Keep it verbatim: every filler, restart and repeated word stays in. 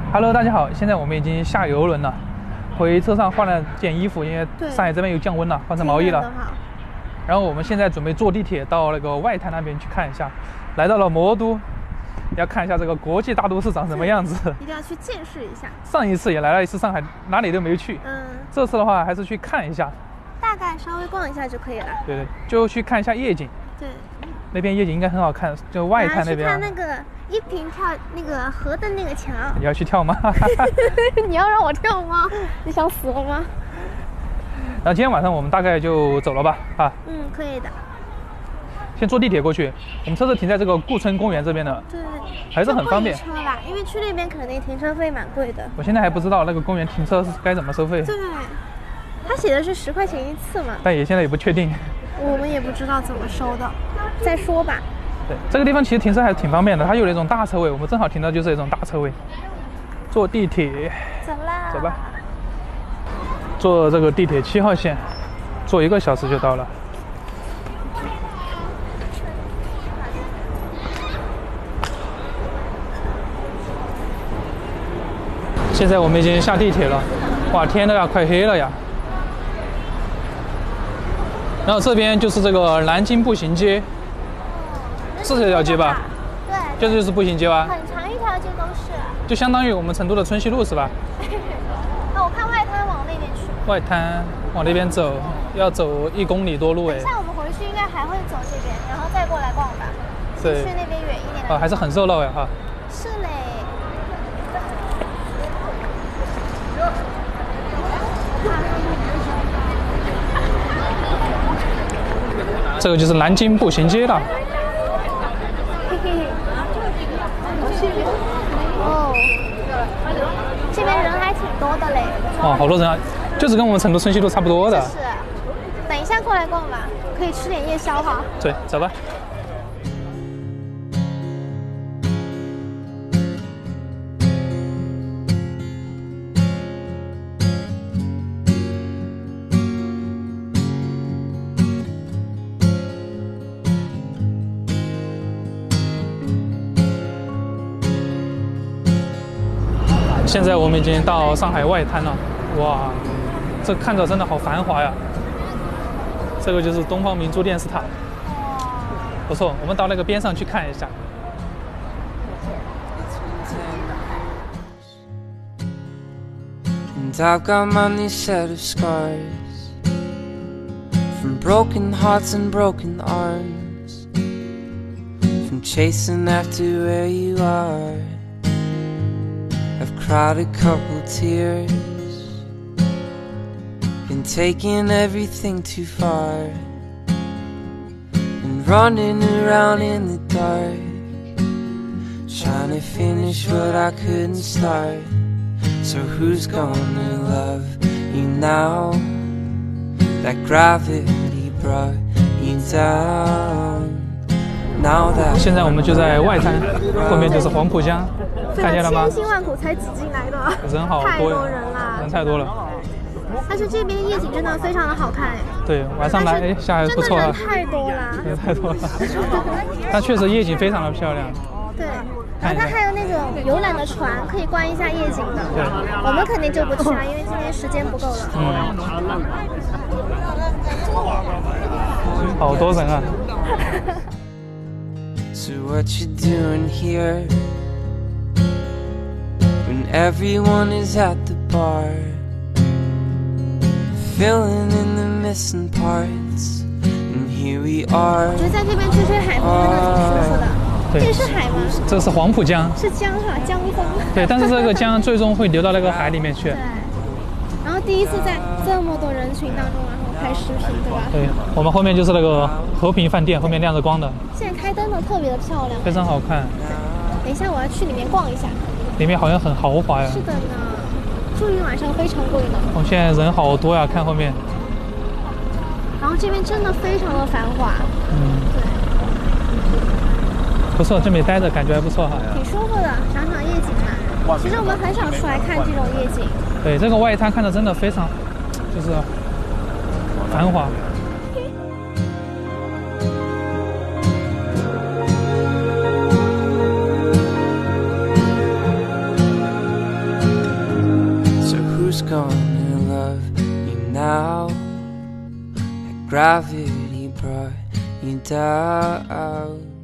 Hello， 大家好，现在我们已经下游轮了，回车上换了件衣服，因为上海这边有降温了，换成毛衣了。然后我们现在准备坐地铁到那个外滩那边去看一下，来到了魔都，要看一下这个国际大都市长什么样子， 一定要去见识一下。 上一次也来了一次上海，哪里都没去，嗯，这次的话还是去看一下， 大概稍微逛一下就可以了。 对对，就去看一下夜景。对，那边夜景应该很好看，就外滩那边。 去看那个一平跳那个河的那个桥。 你要去跳吗？ 你要让我跳吗？你想死了吗？ 然后今天晚上我们大概就走了吧，啊。 嗯，可以的。 先坐地铁过去，我们车子停在这个顾村公园这边的， 对， 还是很方便。 车啦，因为去那边可能停车费蛮贵的。 我现在还不知道那个公园停车该怎么收费。 对，他写的是十块钱一次嘛， 但也现在也不确定。 我们也不知道怎么收的，再说吧。 对，这个地方其实停车还是挺方便的，它有那种大车位，我们正好停的就是那种大车位。坐地铁， 走啦， 走吧。坐这个地铁七号线，坐一个小时就到了。现在我们已经下地铁了，哇，天都要快黑了呀！然后这边就是这个南京步行街，是这条街吧？ 对， 这就是步行街吧？ 很长一条街都是， 就相当于我们成都的春熙路是吧？ 那我看外滩往那边去。 外滩往那边走，要走一公里多路哎。 等一下我们回去应该还会走这边，然后再过来逛吧。 对， 去那边远一点的。 啊，还是很热闹呀哈。 是嘞。 这个就是南京步行街了。 嘿嘿。哦，这边人还挺多的嘞。 哦，好多人啊，就是跟我们成都春熙路差不多的。 是。等一下过来逛吧，可以吃点夜宵哈。 对，走吧。现在我们已经到上海外滩了，哇，这看着真的好繁华呀！这个就是东方明珠电视塔，不错，我们到那个边上去看一下。And I've got many set of scars from broken hearts and broken arms, from chasing after where you are.I've cried a couple tears, been taking everything too far, and running around in the dark, trying to finish what I couldn't start. So who's gonna love you now? That gravity brought you down.现在我们就在外滩，后面就是黄浦江，看见了吗？ 千辛万苦才挤进来的， 人好多， 太多人了， 人太多了。 但是这边夜景真的非常的好看哎。 对，晚上来哎下还不错啊。 人太多了， 人太多了。但确实夜景非常的漂亮。 对，然后它还有那种游览的船，可以观一下夜景的。对，我们肯定就不去了，因为今天时间不够了。嗯。 好多人啊。 So what you doing here when everyone is at the bar, filling in the missing parts, and here we are. 我觉得在这边吹吹海风真的挺舒服的。这个是海吗？ 这是黄浦江。 是江哈，江风。 对，但是这个江最终会流到那个海里面去。 对。然后第一次在这么多人群当中，然后拍视频，对吧？ 对，我们后面就是那个和平饭店，后面亮着光的。 现在开灯的特别的漂亮， 非常好看。 等一下我要去里面逛一下。 里面好像很豪华呀。 是的呢，住一晚上非常贵呢。 哦，现在人好多呀，看后面。 然后这边真的非常的繁华。嗯。对。 不错，这里待着感觉还不错哈。 挺舒服的，赏赏夜景嘛。其实我们很少出来看这种夜景。 对，这个外滩看着真的非常，就是繁华。 who's gonna love you now? That gravity brought you down.